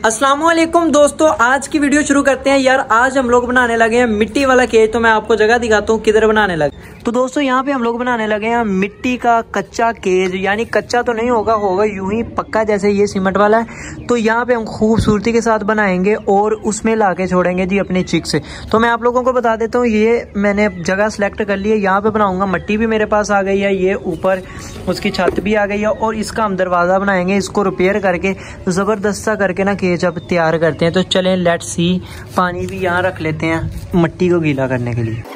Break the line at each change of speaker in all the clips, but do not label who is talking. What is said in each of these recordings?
अस्सलाम वालेकुम दोस्तों, आज की वीडियो शुरू करते हैं। यार आज हम लोग बनाने लगे हैं मिट्टी वाला केज। तो मैं आपको जगह दिखाता हूँ किधर बनाने लगे। तो दोस्तों यहाँ पे हम लोग बनाने लगे हैं मिट्टी का कच्चा केज, यानी कच्चा तो नहीं होगा यूं ही पक्का जैसे ये सीमेंट वाला है। तो यहाँ पे हम खूबसूरती के साथ बनाएंगे और उसमें ला के छोड़ेंगे जी अपने चिक्स। तो मैं आप लोगों को बता देता हूँ, ये मैंने जगह सेलेक्ट कर ली है, यहाँ पे बनाऊंगा। मट्टी भी मेरे पास आ गई है, ये ऊपर उसकी छत भी आ गई है और इसका हम दरवाज़ा बनाएंगे। इसको रिपेयर करके ज़बरदस्त सा करके ना केज अब तैयार करते हैं। तो चलें लेट्स सी। पानी भी यहाँ रख लेते हैं मट्टी को गीला करने के लिए।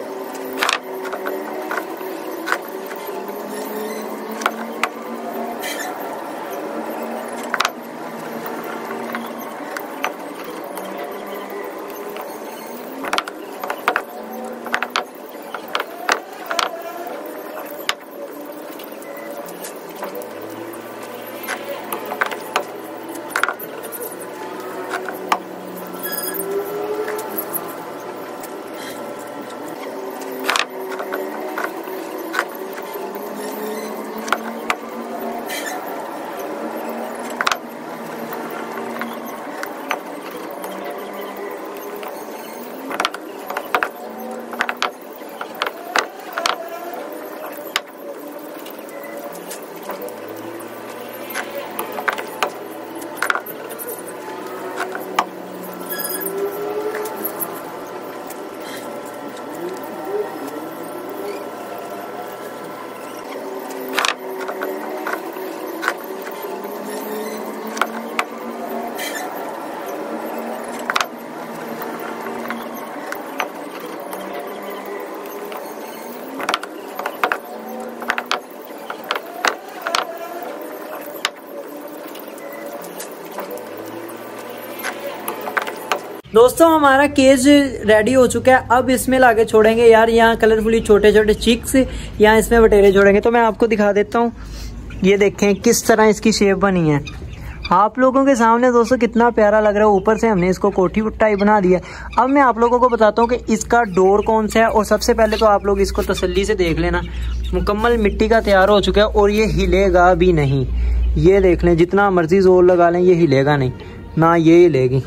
दोस्तों हमारा केज रेडी हो चुका है। अब इसमें लाके छोड़ेंगे यार यहाँ कलरफुली छोटे छोटे चिक्स, यहाँ इसमें बटेरे छोड़ेंगे। तो मैं आपको दिखा देता हूँ, ये देखें किस तरह इसकी शेप बनी है आप लोगों के सामने। दोस्तों कितना प्यारा लग रहा है। ऊपर से हमने इसको कोठी टाइप बना दिया। अब मैं आप लोगों को बताता हूँ कि इसका डोर कौन सा है। और सबसे पहले तो आप लोग इसको तसल्ली से देख लेना, मुकम्मल मिट्टी का तैयार हो चुका है और ये हिलेगा भी नहीं। ये देख लें, जितना मर्जी जोर लगा लें ये हिलेगा नहीं, ना ये हिलेगी।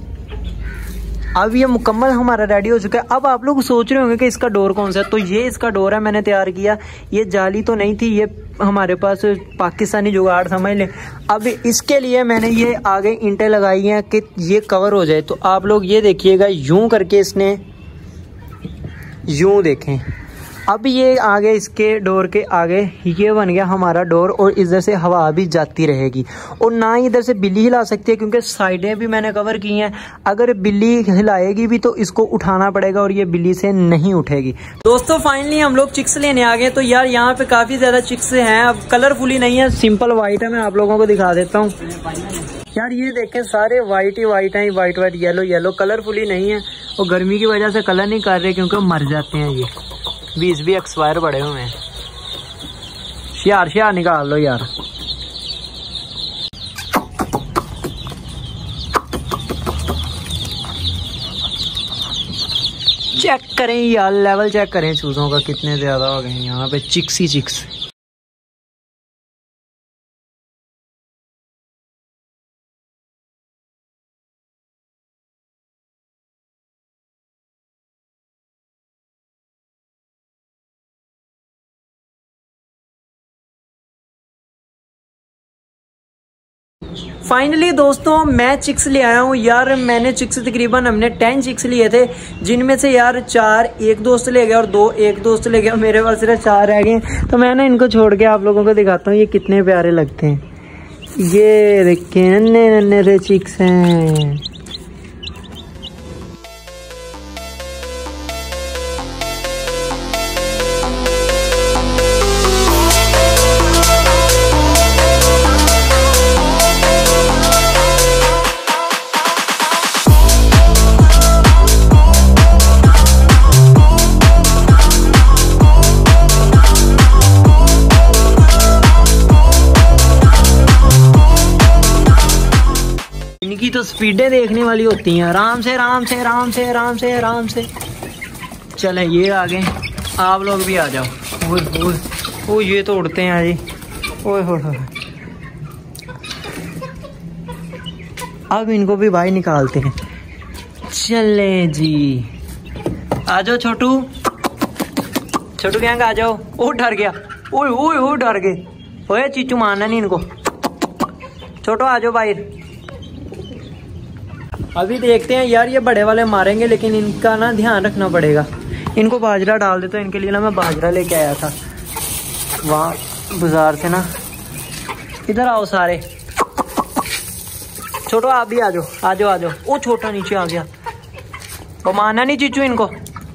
अब ये मुकम्मल हमारा रेडी हो चुका है। अब आप लोग सोच रहे होंगे कि इसका डोर कौन सा है। तो ये इसका डोर है, मैंने तैयार किया। ये जाली तो नहीं थी, ये हमारे पास पाकिस्तानी जुगाड़ समझ लें। अब इसके लिए मैंने ये आगे ईंटें लगाई हैं कि ये कवर हो जाए। तो आप लोग ये देखिएगा, यूं करके इसने यूं देखें। अब ये आगे इसके डोर के आगे ये बन गया हमारा डोर और इधर से हवा भी जाती रहेगी और ना ही इधर से बिल्ली हिला सकती है, क्योंकि साइडें भी मैंने कवर की हैं। अगर बिल्ली हिलाएगी भी तो इसको उठाना पड़ेगा और ये बिल्ली से नहीं उठेगी। दोस्तों फाइनली हम लोग चिक्स लेने आ गए। तो यार यहाँ पे काफ़ी ज़्यादा चिक्स हैं। अब कलरफुली नहीं है, सिंपल वाइट है। मैं आप लोगों को दिखा देता हूँ। यार ये देखें, सारे वाइट ही वाइट हैं, white white yellow yellow, colourfully नहीं है। और गर्मी की वजह से कलर नहीं कर रहे क्योंकि मर जाते हैं। ये बीज भी एक्सपायर पड़े हुए हैं। शियार निकाल लो यार। चेक करें यार, लेवल चेक करें चूजों का कितने ज्यादा हो गए हैं यहाँ पे। चिक्स ही चिक्स। फाइनली दोस्तों मैं चिक्स ले आया हूँ। यार मैंने चिक्स तकरीबन हमने 10 चिक्स लिए थे, जिनमें से यार 4 एक दोस्त ले गया और 2 एक दोस्त ले गया। मेरे पास सिर्फ 4 रह गए। तो मैं ना इनको छोड़ के आप लोगों को दिखाता हूँ ये कितने प्यारे लगते हैं। ये देखें नन्हे नन्हे से चिक्स हैं। इनकी तो स्पीडें देखने वाली होती हैं। आराम से आराम से आराम से आराम से आराम से। चले ये आगे, आप लोग भी आ जाओ। ओ ये तो उड़ते हैं जी। ओए हो अब इनको भी बाहर निकालते हैं। चले जी, आ जाओ छोटू, छोटू गैंग आ जाओ। ओ डर गया, ओए ओए ओ डर गए। ओए चीचू मारना नहीं इनको। छोटू आ जाओ बाहर। अभी देखते हैं यार, ये बड़े वाले मारेंगे लेकिन इनका ना ध्यान रखना पड़ेगा। इनको बाजरा डाल देता हूँ, इनके लिए ना मैं बाजरा लेके आया था वहाँ बाजार से ना। इधर आओ सारे, छोटो आप भी आ जाओ, आ जाओ आ जाओ। ओ छोटा नीचे आ गया। वो मारना नहीं चीचू इनको।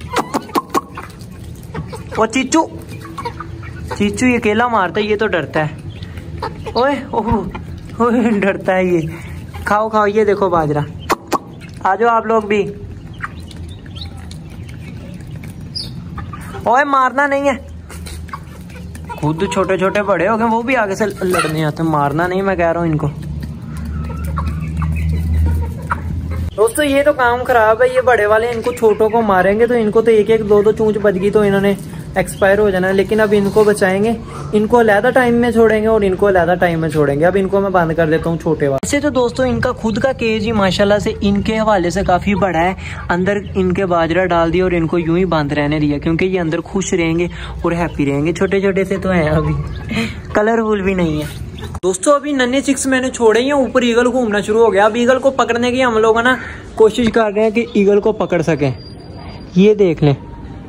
वो चीचू, चीचू ये अकेला मारता है, ये तो डरता है। ओए ओह डरता है ये। खाओ खाओ, ये देखो बाजरा। आ जाओ आप लोग भी। ओए मारना नहीं है, खुद छोटे छोटे बड़े हो गए, वो भी आगे से लड़ने आते। मारना नहीं, मैं कह रहा हूँ इनको। दोस्तों ये तो काम खराब है, ये बड़े वाले इनको छोटों को मारेंगे तो इनको तो एक एक दो दो चूंच बज गई तो इन्होंने एक्सपायर हो जाना। लेकिन अब इनको बचाएंगे, इनको अलहदा टाइम में छोड़ेंगे और इनको अलहदा टाइम में छोड़ेंगे। अब इनको मैं बंद कर देता हूँ छोटे वाले। वैसे तो दोस्तों इनका खुद का केज ही माशाल्लाह से इनके हवाले से काफी बड़ा है। अंदर इनके बाजरा डाल दिया और इनको यूं ही बंद रहने दिया, क्योंकि ये अंदर खुश रहेंगे और हैप्पी रहेंगे। छोटे छोटे से तो हैं, अभी कलरफुल भी नहीं है। दोस्तों अभी नन्हे चिक्स मैंने छोड़े हैं, ऊपर ईगल घूमना शुरू हो गया। अब ईगल को पकड़ने की हम लोग ना कोशिश कर रहे हैं कि ईगल को पकड़ सकें। ये देख लें,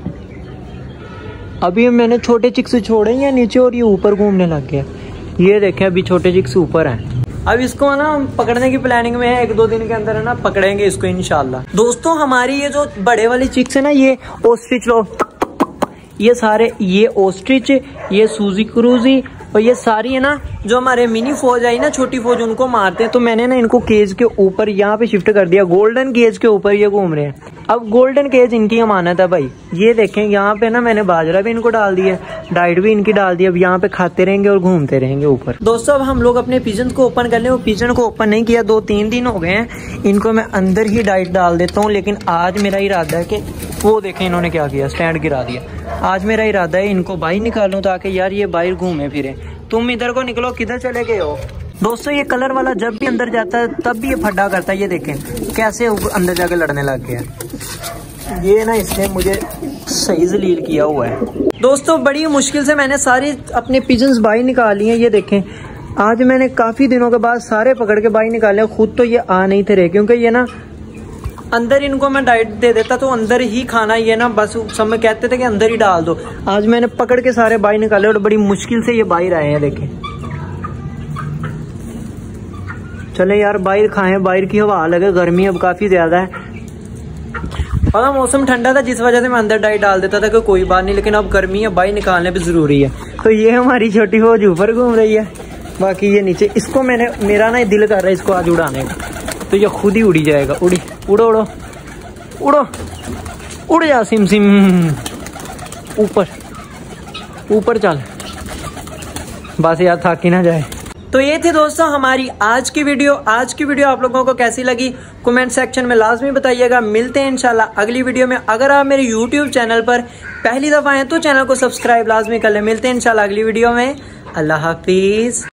अभी मैंने छोटे चिक्स छोड़े हैं नीचे और ये ऊपर घूमने लग गया। ये देखें अभी छोटे चिक्स ऊपर हैं। अब इसको ना पकड़ने की प्लानिंग में है, एक दो दिन के अंदर है ना पकड़ेंगे इसको इंशाल्लाह। दोस्तों हमारी ये जो बड़े वाली चिक्स है ना, ये ऑस्ट्रिच लो, ये सारे, ये ऑस्ट्रिच, ये सूजी क्रूजी और ये सारी है ना जो हमारे मिनी फौज आई ना, छोटी फौज, उनको मारते हैं। तो मैंने ना इनको केज के ऊपर यहाँ पे शिफ्ट कर दिया, गोल्डन केज के ऊपर ये घूम रहे हैं। अब गोल्डन केज इनकी अमानत है भाई। ये देखें यहाँ पे ना मैंने बाजरा भी इनको डाल दिया, डाइट भी इनकी डाल दी। अब यहाँ पे खाते रहेंगे और घूमते रहेंगे ऊपर। दोस्तों अब हम लोग अपने पिजन को ओपन कर ले। वो पिजन को ओपन नहीं किया, 2-3 दिन हो गए हैं। इनको मैं अंदर ही डाइट डाल देता हूँ, लेकिन आज मेरा इरादा है कि वो देखें इन्होंने क्या किया, स्टैंड गिरा दिया। आज मेरा इरादा है इनको बाहर निकालूं ताकि यार ये बाहर घूमे फिरे। तुम इधर को निकलो, किधर चले गए हो? दोस्तों ये कलर वाला जब भी अंदर जाता है तब भी ये फड्डा करता है। ये देखें कैसे अंदर जाके लड़ने लग गया। ये ना इसने मुझे सही जलील किया हुआ है। दोस्तों बड़ी मुश्किल से मैंने सारी अपने पिजन्स बाहर निकाली हैं। ये देखें आज मैंने काफी दिनों के बाद सारे पकड़ के बाहर निकाले। खुद तो ये आ नहीं थे रहे, क्योंकि ये ना अंदर इनको मैं डाइट दे देता तो अंदर ही खाना, ये ना बस सब में कहते थे कि अंदर ही डाल दो। आज मैंने पकड़ के सारे बाहर निकाले और बड़ी मुश्किल से ये बाहर आए हैं। देखें चले यार बाहर खाएं, बाहर की हवा लगे, गर्मी अब काफी ज्यादा है और मौसम ठंडा था जिस वजह से मैं अंदर डाइट डाल देता था कि कोई बात नहीं, लेकिन अब गर्मी है, बाहर निकालने भी जरूरी है। तो ये हमारी छोटी फौज ऊपर घूम रही है, बाकी ये नीचे। इसको मेरा ना दिल कर रहा है इसको आज उड़ाने का, तो ये खुद ही उड़ी जाएगा। उड़ो उड़ो उड़ो, उड़ जा सिम सिम, ऊपर ऊपर चल, बस यार थक ही ना जाए। तो ये थी दोस्तों हमारी आज की वीडियो। आज की वीडियो आप लोगों को कैसी लगी कमेंट सेक्शन में लाजमी बताइएगा। मिलते हैं इंशाल्लाह अगली वीडियो में। अगर आप मेरे यूट्यूब चैनल पर पहली दफा हैं तो चैनल को सब्सक्राइब लाजमी कर ले। मिलते हैं इंशाल्लाह अगली वीडियो में। अल्लाह हाफिज।